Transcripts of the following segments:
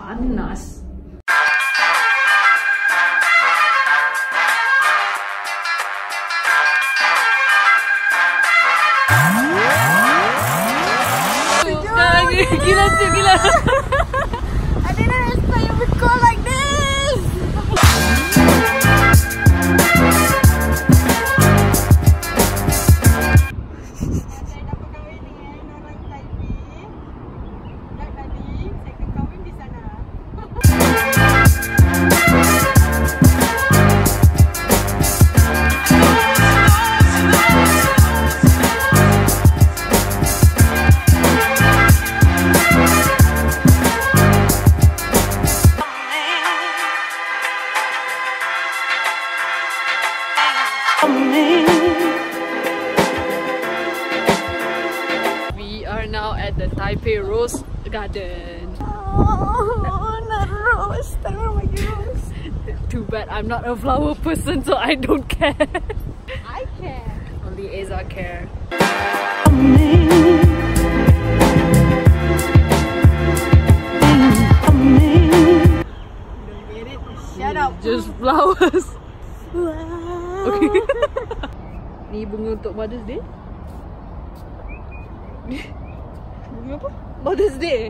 panas. Gila sih, gila. I didn't expect you would go like this. Saya dapat kahwin dengan orang Taipei. Dan tadi saya akan kahwin di sana. We are now at the Taipei Rose Garden. Oh, not rose. I don't like rose. Too bad I'm not a flower person, so I don't care. I care. Only Eza care. Don't get it? Shut up. Just flowers. Wow. Okay. Ni bunga untuk Mother's Day. Bunga apa? Mother's Day.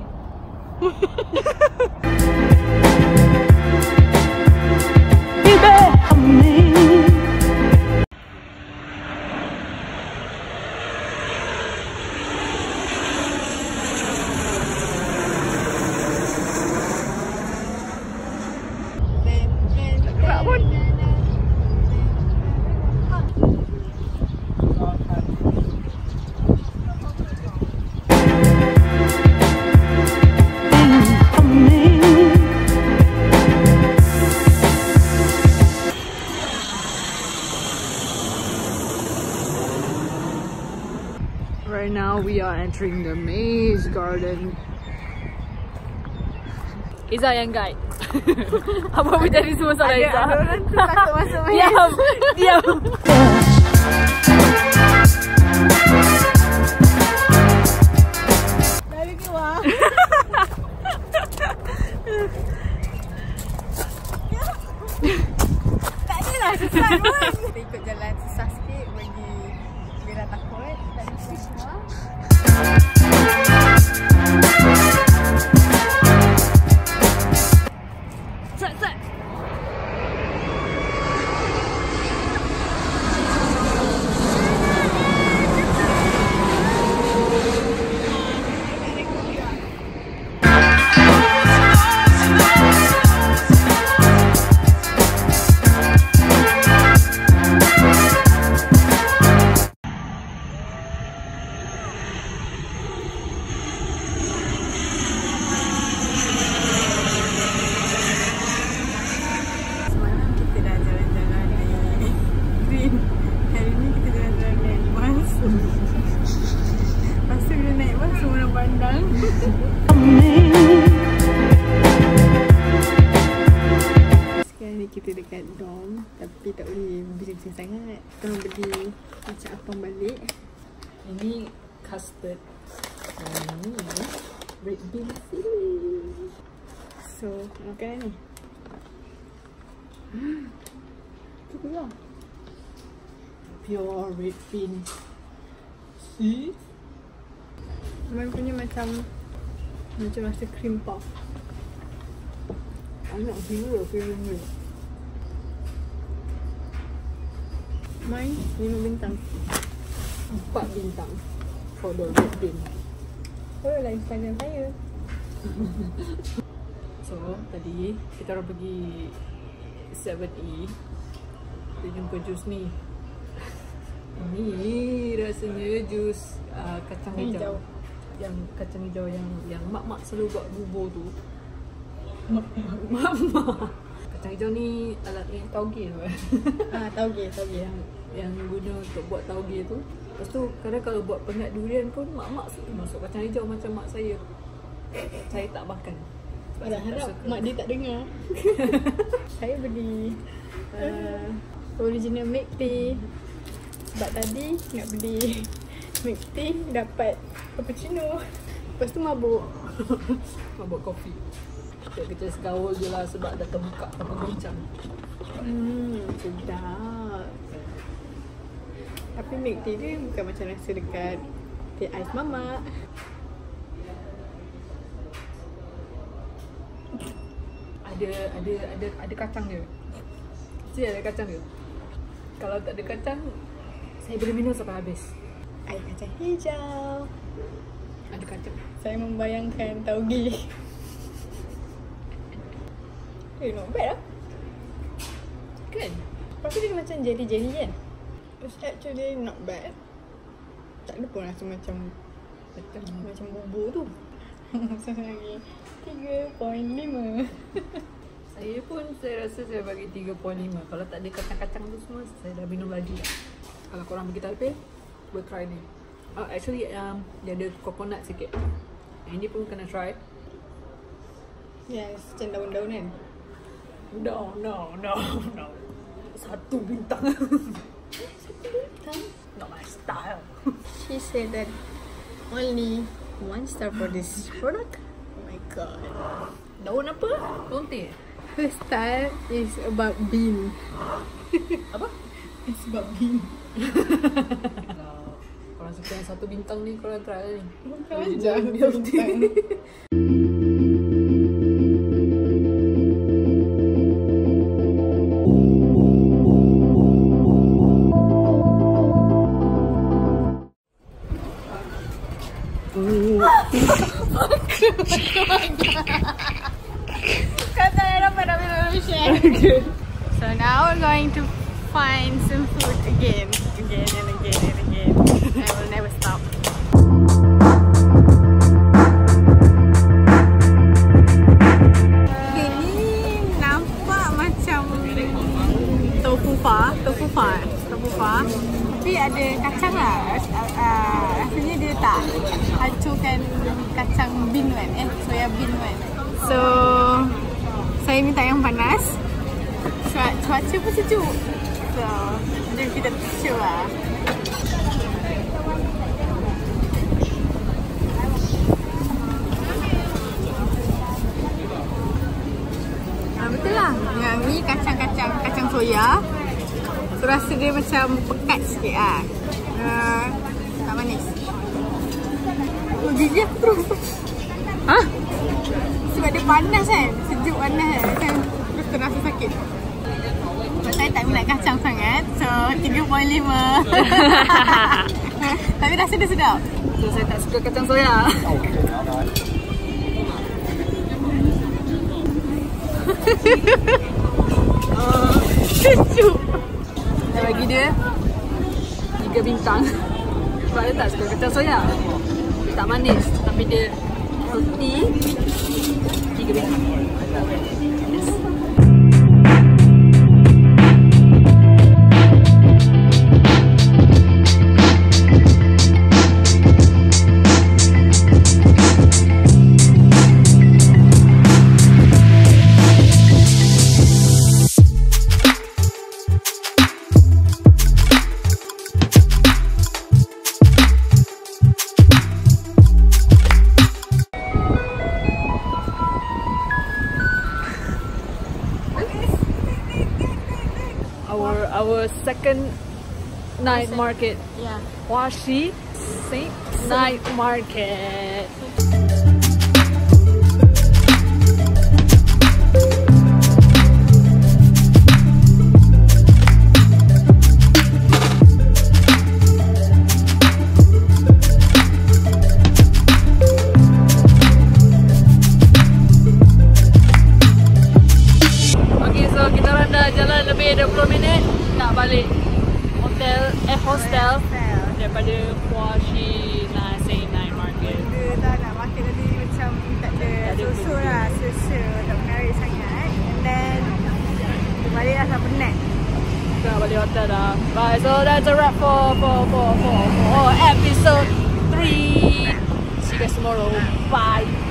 Right now we are entering the maze garden. Iza yang guide. Apa menjadi semua salah Iza? Ada orang tu takut masuk maze. Diam, diam. Dari keluar. Tak adalah susah pun. Kita ikut jalan susah sikit bagi Vera takut. Tak ada semua. Sat, sat. Semalam kita dah jalan-jalan di Green. Hari ni kita jalan-jalan naik bas. Lepas tu bila naik bas semua orang pandang. Sekarang ni kita dekat dorm. Tapi tak boleh bising-bising sangat. Kita orang beli macam apam balik. Ini custard. Ini red bean filling. So, makanan ni. Cukup lah. Pure red bean. See? Main punya macam rasa cream puff. I nak hero feeling ni. Main 5 bintang. 4 bintang for the red bean. Follow lah Instagram saya. So, tadi kita orang pergi 7E. Kita jumpa jus ni. Ini rasanya jus kacang hijau. Yang kacang hijau yang mak-mak selalu buat bubur tu. Mak-mak. Kacang hijau ni alat yang tauge tu. Tauge. Yang guna untuk buat tauge tu. Lepas tu kadang kalau buat pengat durian pun mak-mak suka masuk kacang hijau macam mak saya. Saya tak makan. Pada harap mak dia tak dengar. Saya beli original milk tea. Sebab tadi nak beli milk tea dapat cappuccino. Lepas tu mabuk. Mabuk kopi. Kita segaul je lah sebab dah terbuka tanpa bincang. Sedap. Tapi milk tea dia bukan macam rasa dekat teh ais mamak. Ada kacang dia. Mesti ada kacang dia. Kalau tak ada kacang, saya boleh minum sampai habis. Air kacang hijau. Ada kacang. Saya membayangkan tauge. Not bad lah. Kan? Tapi dia macam jelly-jelly kan? It's actually not bad. Tak ada pun rasa macam bubur tu. Saya lagi 3.5. Saya rasa saya bagi 3.5. Kalau tak ada kacang-kacang tu semua, saya dah minum lagi lah. Kalau korang pergi Taipei, we'll try ni. Actually, dia ada coconut sikit. Ini pun kena try. Yes, macam daun-daun kan? No. 1 bintang. 1 bintang? Not my style. She said that only 1 star for this product. Oh my god. Daun apa? Daun teh? Her style is about bean. Apa? It's about bean. Kalau korang suka yang 1 bintang ni, korang try lah ni. Bukan aja bintang. So now we're going to find some food again and again. I will never stop. Ini nampak macam tofu fa. Tapi ada kacang lah. Rasanya dia tak hancurkan kacang bean kan, soya bean kan. So saya minta yang panas. Cuaca pun sejuk. So jom kita chill lah. Betul lah. Yang ni kacang soya. So rasa dia macam pekat sikit lah. Tak manis. Oh, gigi aku terus. Hah? Sebab dia panas kan? Sejuk panas kan? Macam terus terasa sakit. Sebab saya tak minat kacang sangat. So 3.5. Tapi rasa dia sedap. So saya tak suka kacang soya. Sejuk. Saya bagi dia 3 bintang. Sebab dia tak suka kacang soya. Dia tak manis. Tapi dia healthy. 3 bintang. Yes. Our second night market. Yeah. Washi night market. Okay, so kita orang dah jalan lebih 20 minit nak balik hostel daripada Washi night market. Dia tak nak market tadi macam tak ada susu lah, susu tak menarik sangat. And then kita balik lah sampai penat. Kita nak balik hotel dah. Right, so that's a wrap for episode 3. See you guys tomorrow. Bye.